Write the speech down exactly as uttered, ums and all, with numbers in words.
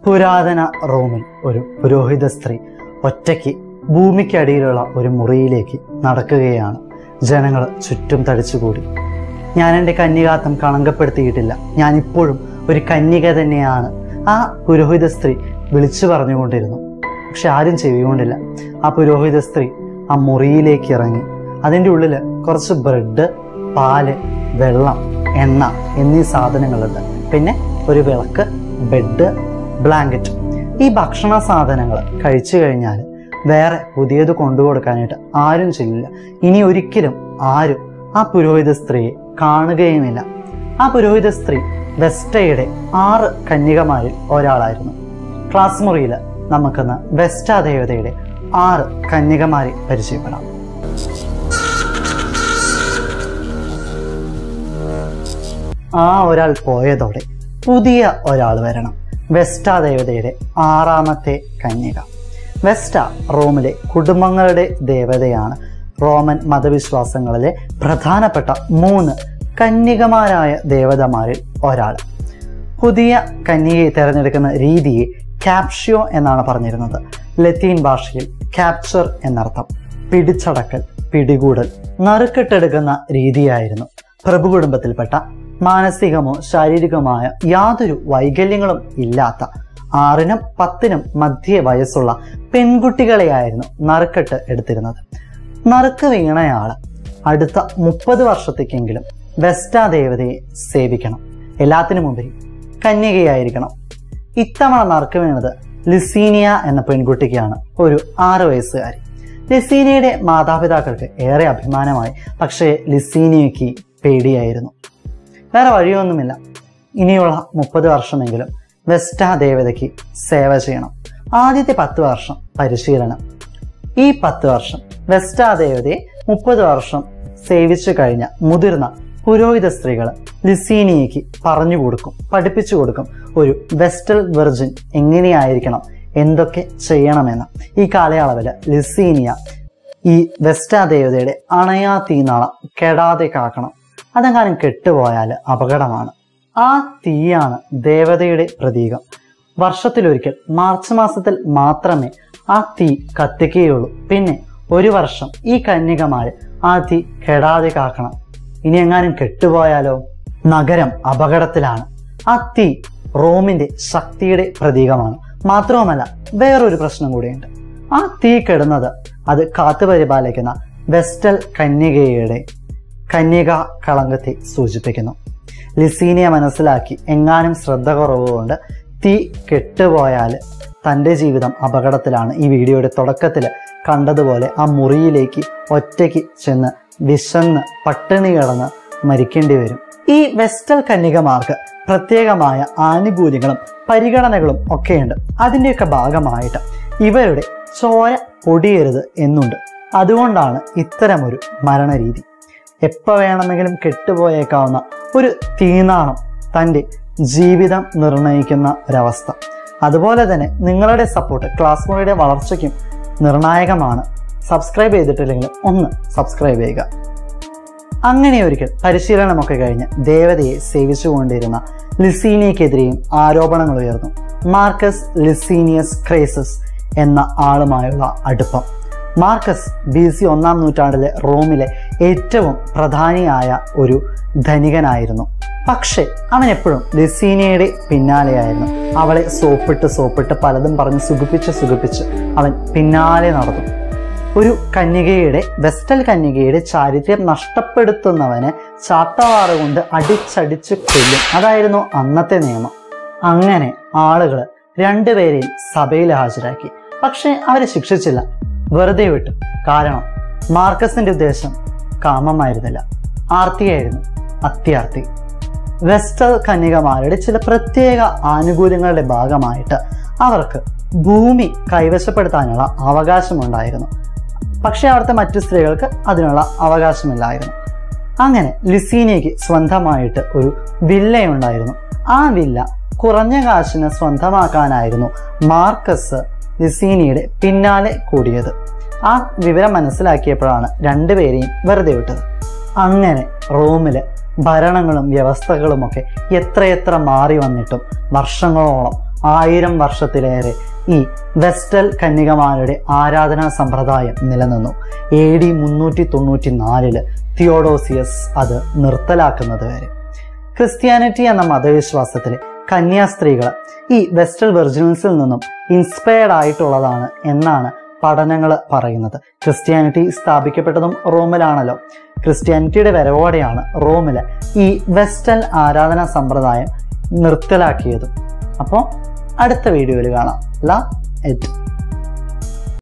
പുരാതന റോമിൽ ഒരു പുരോഹിത സ്ത്രീ ഒറ്റയ്ക്ക് ഭൂമിക്കടിയിലുള്ള ഒരു മുറിയിലേക്ക് നടക്കുകയാണ്. ജനങ്ങൾ ചുറ്റും തടിച്ചുകൂടി. ഞാൻ എൻ്റെ കന്യകാത്വം കളങ്കപ്പെടുത്തിയിട്ടില്ല, ഞാനിപ്പോഴും ഒരു കന്യക തന്നെയാണ്, ആ പുരോഹിത സ്ത്രീ വിളിച്ചു പറഞ്ഞുകൊണ്ടിരുന്നു. പക്ഷെ ആരും ചെവികൊണ്ടില്ല. ആ പുരോഹിത സ്ത്രീ ആ മുറിയിലേക്ക് ഇറങ്ങി. അതിൻ്റെ ഉള്ളിൽ കുറച്ച് ബ്രെഡ്, പാല്, വെള്ളം, എണ്ണ എന്നീ സാധനങ്ങളുണ്ട്. പിന്നെ ഒരു വിളക്ക്, ബെഡ്, ബ്ലാങ്കറ്റ്. ഈ ഭക്ഷണ സാധനങ്ങൾ കഴിച്ചു കഴിഞ്ഞാൽ വേറെ പുതിയത് കൊണ്ടുകൊടുക്കാനായിട്ട് ആരും ചെയ്യില്ല. ഇനി ഒരിക്കലും ആരും ആ പുരോഹിത സ്ത്രീയെ കാണുകയുമില്ല. ആ പുരോഹിത സ്ത്രീ വെസ്റ്റയുടെ ആറ് കന്യകമാരിൽ ഒരാളായിരുന്നു. ക്ലാസ് മുറിയിൽ നമുക്കിന്ന് വെസ്റ്റ ദേവതയുടെ ആറ് കന്യകമാരെ പരിചയപ്പെടാം. ആ ഒരാൾ പോയതോടെ പുതിയ ഒരാൾ വരണം. വെസ്റ്റ ദേവതയുടെ ആറാമത്തെ കന്യക. വെസ്റ്റ റോമിലെ കുടുംബങ്ങളുടെ ദേവതയാണ്. റോമൻ മതവിശ്വാസങ്ങളിലെ പ്രധാനപ്പെട്ട മൂന്ന് കന്യകമാരായ ദേവതമാരിൽ ഒരാൾ. പുതിയ കന്യകയെ തിരഞ്ഞെടുക്കുന്ന രീതിയെ ക്യാപ്ഷ്യോ എന്നാണ് പറഞ്ഞിരുന്നത്. ലത്തീൻ ഭാഷയിൽ ക്യാപ്ചർ എന്നർത്ഥം. പിടിച്ചടക്കൽ, പിടികൂടൽ, നറുക്കിട്ടെടുക്കുന്ന രീതിയായിരുന്നു. പ്രഭു കുടുംബത്തിൽപ്പെട്ട മാനസികമോ ശാരീരികമായ യാതൊരു വൈകല്യങ്ങളും ഇല്ലാത്ത ആറിനും പത്തിനും മധ്യ വയസ്സുള്ള പെൺകുട്ടികളെയായിരുന്നു നറുക്കെട്ട് എടുത്തിരുന്നത്. നറുക്ക് വീണയാള് അടുത്ത മുപ്പത് വർഷത്തേക്കെങ്കിലും വെസ്റ്റ ദേവതയെ സേവിക്കണം. എല്ലാത്തിനും മുമ്പിൽ കന്യകയായിരിക്കണം. ഇത്തവണ നറുക്ക് വീണത് ലിസീനിയ എന്ന പെൺകുട്ടിക്കാണ്, ഒരു ആറ് വയസ്സുകാരി. ലിസീനിയയുടെ മാതാപിതാക്കൾക്ക് ഏറെ അഭിമാനമായി. പക്ഷേ ലിസീനിയയ്ക്ക് പേടിയായിരുന്നു. വേറെ വഴിയൊന്നുമില്ല. ഇനിയുള്ള മുപ്പത് വർഷമെങ്കിലും വെസ്റ്റ ദേവതയ്ക്ക് സേവ ചെയ്യണം. ആദ്യത്തെ പത്ത് വർഷം പരിശീലനം. ഈ പത്ത് വർഷം വെസ്റ്റ ദേവതയെ മുപ്പത് വർഷം സേവിച്ചു കഴിഞ്ഞ മുതിർന്ന പുരോഹിത സ്ത്രീകൾ ലിസീനിയയ്ക്ക് പറഞ്ഞു കൊടുക്കും, പഠിപ്പിച്ചു കൊടുക്കും ഒരു വെസ്റ്റൽ വെർജിൻ എങ്ങനെയായിരിക്കണം, എന്തൊക്കെ ചെയ്യണമെന്ന്. ഈ കാലയളവിൽ ലിസീനിയ ഈ വെസ്റ്റ ദേവതയുടെ അണയാ തീനാളം കെടാതെ കാക്കണം. അതെങ്ങാനും കെട്ടുപോയാൽ അപകടമാണ്. ആ തീയാണ് ദേവതയുടെ പ്രതീകം. വർഷത്തിലൊരിക്കൽ മാർച്ച് മാസത്തിൽ മാത്രമേ ആ തീ കത്തിക്കുകയുള്ളൂ. പിന്നെ ഒരു വർഷം ഈ കന്യകമാര് ആ തീ കെടാതെ കാക്കണം. ഇനി എങ്ങാനും കെട്ടുപോയാലോ നഗരം അപകടത്തിലാണ്. ആ തീ റോമിന്റെ ശക്തിയുടെ പ്രതീകമാണ്. മാത്രവുമല്ല വേറൊരു പ്രശ്നം കൂടിയുണ്ട്. ആ തീ കെടുന്നത് അത് കാത്തുപരിപാലിക്കുന്ന വെസ്റ്റൽ കന്യകയുടെ കന്യക കളങ്കത്തെ സൂചിപ്പിക്കുന്നു. ലിസീനിയ മനസ്സിലാക്കി എങ്ങാനും ശ്രദ്ധ കുറവുകൊണ്ട് തീ കെട്ടുപോയാൽ തൻ്റെ ജീവിതം അപകടത്തിലാണ്. ഈ വീഡിയോയുടെ തുടക്കത്തിൽ കണ്ടതുപോലെ ആ മുറിയിലേക്ക് ഒറ്റയ്ക്ക് ചെന്ന് വിശന്ന് പട്ടിണി കിടന്ന് മരിക്കേണ്ടി വരും. ഈ വെസ്റ്റൽ കന്യകമാർക്ക് പ്രത്യേകമായ ആനുകൂല്യങ്ങളും പരിഗണനകളും ഒക്കെയുണ്ട്. അതിൻ്റെയൊക്കെ ഭാഗമായിട്ട് ഇവരുടെ ചോര പൊടിയരുത് എന്നുണ്ട്. അതുകൊണ്ടാണ് ഇത്തരമൊരു മരണരീതി. എപ്പോൾ വേണമെങ്കിലും കെട്ടുപോയേക്കാവുന്ന ഒരു തീനാളം തൻ്റെ ജീവിതം നിർണ്ണയിക്കുന്ന ഒരവസ്ഥ. അതുപോലെ തന്നെ നിങ്ങളുടെ സപ്പോർട്ട് ക്ലാസ് മുറിയുടെ വളർച്ചയ്ക്കും നിർണായകമാണ്. സബ്സ്ക്രൈബ് ചെയ്തിട്ടില്ലെങ്കിൽ ഒന്ന് സബ്സ്ക്രൈബ് ചെയ്യുക. അങ്ങനെ ഒരിക്കൽ പരിശീലനമൊക്കെ കഴിഞ്ഞ് ദേവതയെ സേവിച്ചുകൊണ്ടിരുന്ന ലിസീനിയക്കെതിരെയും ആരോപണങ്ങൾ ഉയർന്നു. മാർക്കസ് ലിസീനിയസ് ക്രേസസ് എന്ന ആളുമായുള്ള അടുപ്പം. മാർക്കസ് ബി സി ഒന്നാം നൂറ്റാണ്ടിലെ റോമിലെ ഏറ്റവും പ്രധാനിയായ ഒരു ധനികനായിരുന്നു. പക്ഷേ അവൻ എപ്പോഴും ലിസീനിയയുടെ പിന്നാലെയായിരുന്നു. അവളെ സോപ്പിട്ട് സോപ്പിട്ട് പലതും പറഞ്ഞ് സുഖിപ്പിച്ച് സുഖിപ്പിച്ച് അവൻ പിന്നാലെ നടന്നു. ഒരു കന്യകയുടെ വെസ്റ്റൽ കന്യകയുടെ ചാരിത്രം നഷ്ടപ്പെടുത്തുന്നവനെ ചാട്ടവാറ് കൊണ്ട് അടിച്ചടിച്ച് കൊല്ലും. അതായിരുന്നു അന്നത്തെ നിയമം. അങ്ങനെ ആളുകൾ രണ്ടുപേരെയും സഭയിൽ ഹാജരാക്കി. പക്ഷെ അവരെ ശിക്ഷിച്ചില്ല, വെറുതെ വിട്ടു. കാരണം മാർക്കസിന്റെ ഉദ്ദേശം കാമമായിരുന്നില്ല, ആർത്തിയായിരുന്നു, അത്യാർത്തി. വെസ്റ്റൽ കന്യകമാരുടെ ചില പ്രത്യേക ആനുകൂല്യങ്ങളുടെ ഭാഗമായിട്ട് അവർക്ക് ഭൂമി കൈവശപ്പെടുത്താനുള്ള അവകാശമുണ്ടായിരുന്നു. പക്ഷെ അവിടുത്തെ മറ്റു സ്ത്രീകൾക്ക് അതിനുള്ള അവകാശമില്ലായിരുന്നു. അങ്ങനെ ലിസീനിയയ്ക്ക് സ്വന്തമായിട്ട് ഒരു വില്ലയുണ്ടായിരുന്നു. ആ വില്ല കുറഞ്ഞ കാശിന് സ്വന്തമാക്കാനായിരുന്നു മാർക്കസ് ലിസീനിയയുടെ പിന്നാലെ കൂടിയത്. ആ വിവരം മനസ്സിലാക്കിയപ്പോഴാണ് രണ്ടുപേരെയും വെറുതെ വിട്ടത്. അങ്ങനെ റോമിലെ ഭരണങ്ങളും വ്യവസ്ഥകളുമൊക്കെ എത്രയെത്ര മാറി വന്നിട്ടും വർഷങ്ങളോളം ആയിരം വർഷത്തിലേറെ ഈ വെസ്റ്റൽ കന്യകമാരുടെ ആരാധനാ സമ്പ്രദായം നിലനിന്നു. എ ഡി മുന്നൂറ്റി തൊണ്ണൂറ്റി നാലില് തിയോഡോസിയസ് അത് നിർത്തലാക്കുന്നത് വരെ. ക്രിസ്ത്യാനിറ്റി എന്ന മതവിശ്വാസത്തിലെ കന്യാസ്ത്രീകൾ ഈ വെസ്റ്റൽ വെർജിൻസിൽ നിന്നും ഇൻസ്പയർഡ് ആയിട്ടുള്ളതാണ് എന്നാണ് പഠനങ്ങൾ പറയുന്നത്. ക്രിസ്ത്യാനിറ്റി സ്ഥാപിക്കപ്പെട്ടതും റോമിലാണല്ലോ. ക്രിസ്ത്യാനിറ്റിയുടെ വരവോടെയാണ് റോമില് ഈ വെസ്റ്റൽ ആരാധനാ സമ്പ്രദായം നിർത്തലാക്കിയതും. അപ്പോൾ അടുത്ത വീഡിയോയിൽ കാണാം. ലാ എറ്റ്